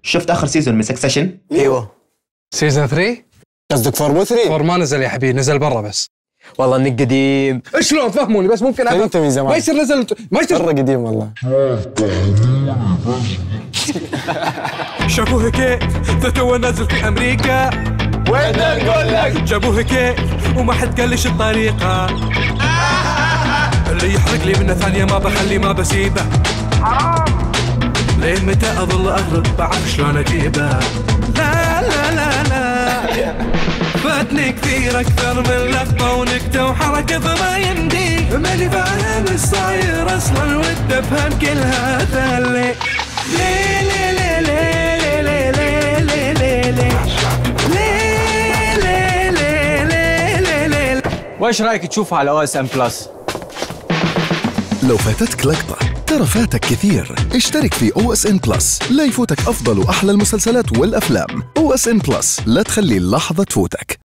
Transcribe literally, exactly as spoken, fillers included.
شفت اخر سيزون من سكسيشن؟ ايوه سيزون ثلاثة. قصدك فور ثلاثة؟ فور ما نزل يا حبيبي، نزل برا بس. والله انك قديم. شلون فهموني بس ممكن أفهم. انت من زمان ما يصير نزل ما يصير مرة قديم والله. شافوه كيف فتوى نازل في امريكا، وين نقول لك جابوه كيف وما حد قال ليش الطريقة. اللي يحرق لي منه ثانية ما بخلي ما بسيبه، حرام. لين متى اظل اهرب بعرف شلون اجيبه. لا لا لا لا فاتني كثير اكثر من لقطة ونكتة وحركة فما يمدي. ماني فاهم ايش صاير اصلا ودي افهم كل هذا اللي ليه ليه ليه ليه ليه ليه ليه ليه ليه ليه ليه ليه. وايش رايك تشوفها على او اس ام بلس؟ لو فاتتك لقطة ترى فاتك كثير. اشترك في او اس ان بلس لا يفوتك افضل واحلى المسلسلات والافلام. او اس ان بلس لا تخلي اللحظة تفوتك.